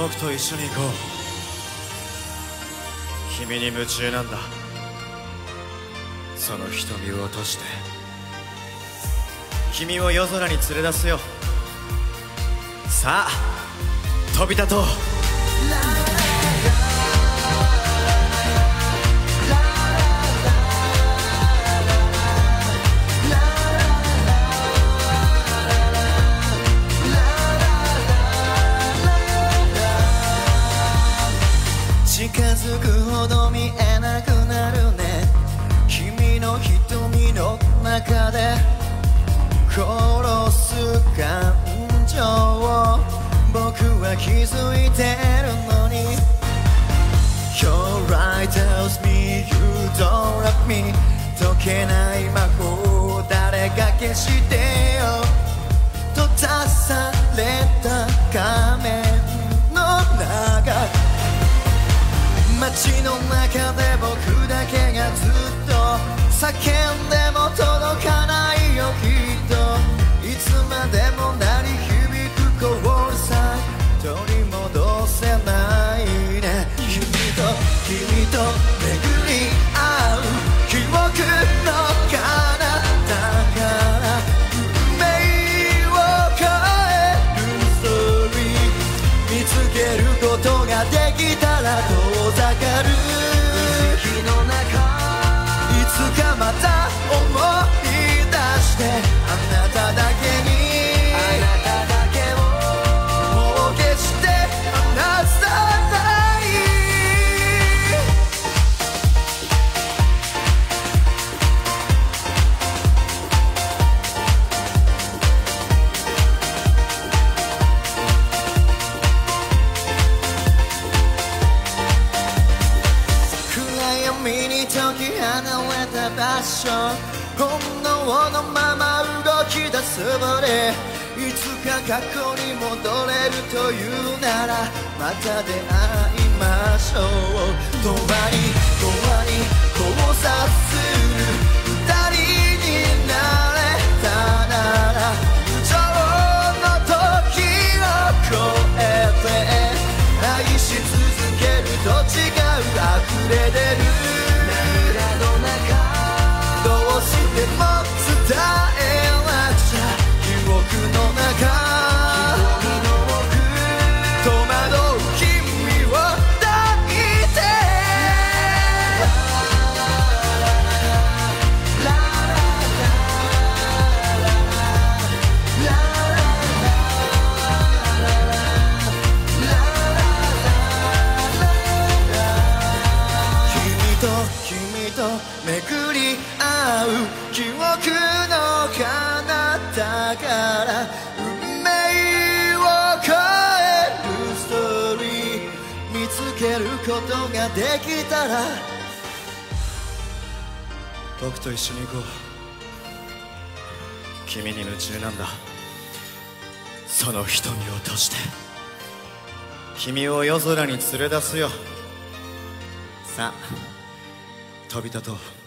僕と一緒に行こう。君に夢中なんだ。その瞳を落として君を夜空に連れ出すよ。さあ飛び立とう。 近づくほど見えなくなるね。君の瞳の中で殺す感情を僕は気づいてるのに Your light tells me you don't love me 解けない魔法誰か消してよ。閉ざされた仮面の中街の中で僕だけがずっと叫んでも届かないよきっと。いつまでも鳴り響くコールさ取り戻せないね。君と巡り合う記憶の彼方から運命を変えるストーリー見つけることができたら遠ざかる息の中いつかまた思い出してあなただけにもう決して離さない暗闇に解き放れた場所本能のまま動き出す俺いつか過去に戻れるというならまた出会いましょう。永遠に交差する二人になれたなら無情の時を超えて愛し続けると違う溢れ出る涙の中どうしても伝えなくちゃ記憶の中戸惑う君を抱いて君と巡り合う記憶の彼方から運命を変えるストーリー見つけることができたら僕と一緒に行こう。君に夢中なんだ。その瞳を閉じて君を夜空に連れ出すよ。さあ飛び立とう。